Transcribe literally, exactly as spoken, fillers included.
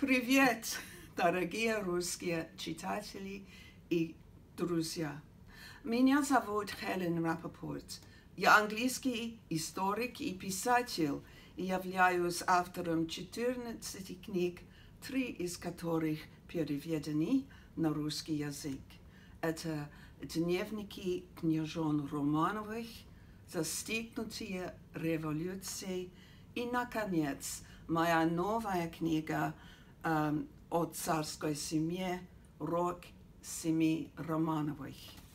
Привет, дорогие русские читатели и друзья. Меня зовут Хелен Рапопорт. Я английский историк и писатель, и являюсь автором четырнадцати книг, три из которых переведены на русский язык. Это «Дневники княжон Романовых», «Застигнутые революцией» и, наконец, моя новая книга um, о царской семье «Род семьи Романовых».